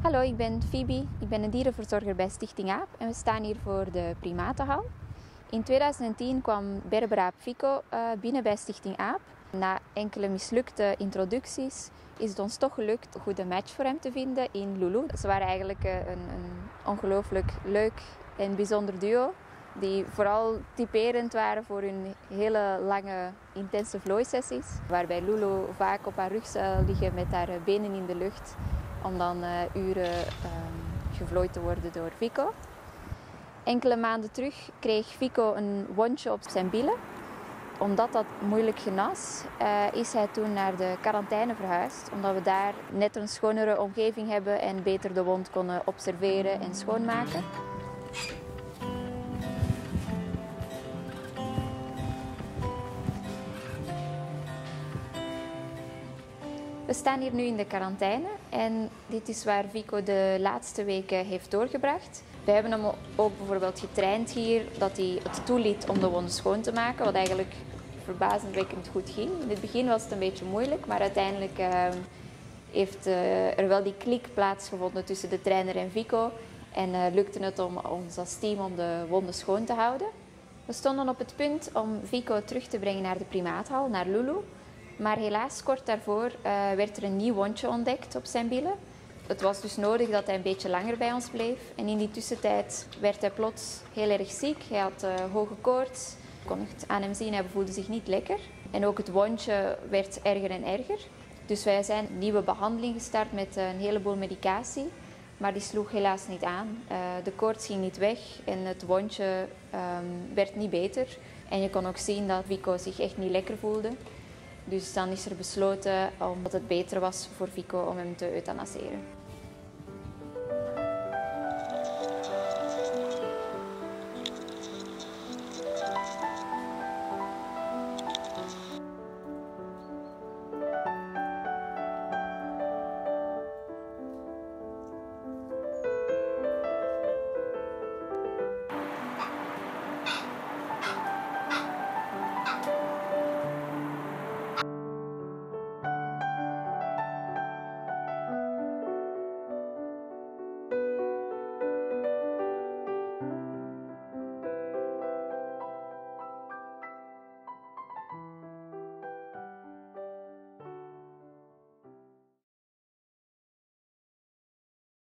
Hallo, ik ben Phoebe. Ik ben een dierenverzorger bij Stichting AAP en we staan hier voor de primatenhal. In 2010 kwam berberaap Fico binnen bij Stichting AAP. Na enkele mislukte introducties is het ons toch gelukt een goede match voor hem te vinden in Lulu. Ze waren eigenlijk een ongelooflijk leuk en bijzonder duo. Die vooral typerend waren voor hun hele lange, intense vlooisessies. Waarbij Lulu vaak op haar rug zou liggen met haar benen in de lucht. Om dan uren gevlooid te worden door Fico. Enkele maanden terug kreeg Fico een wondje op zijn billen. Omdat dat moeilijk genas, is hij toen naar de quarantaine verhuisd. Omdat we daar net een schonere omgeving hebben en beter de wond konden observeren en schoonmaken. We staan hier nu in de quarantaine en dit is waar Fico de laatste weken heeft doorgebracht. We hebben hem ook bijvoorbeeld getraind hier dat hij het toeliet om de wonden schoon te maken, wat eigenlijk verbazingwekkend goed ging. In het begin was het een beetje moeilijk, maar uiteindelijk heeft er wel die klik plaatsgevonden tussen de trainer en Fico en lukte het om ons als team om de wonden schoon te houden. We stonden op het punt om Fico terug te brengen naar de primaathal, naar Lulu. Maar helaas, kort daarvoor werd er een nieuw wondje ontdekt op zijn billen. Het was dus nodig dat hij een beetje langer bij ons bleef. En in die tussentijd werd hij plots heel erg ziek. Hij had hoge koorts. Ik kon het aan hem zien, hij voelde zich niet lekker. En ook het wondje werd erger en erger. Dus wij zijn een nieuwe behandeling gestart met een heleboel medicatie. Maar die sloeg helaas niet aan. De koorts ging niet weg en het wondje werd niet beter. En je kon ook zien dat Fico zich echt niet lekker voelde. Dus dan is er besloten, omdat het beter was voor Fico, om hem te euthanaseren.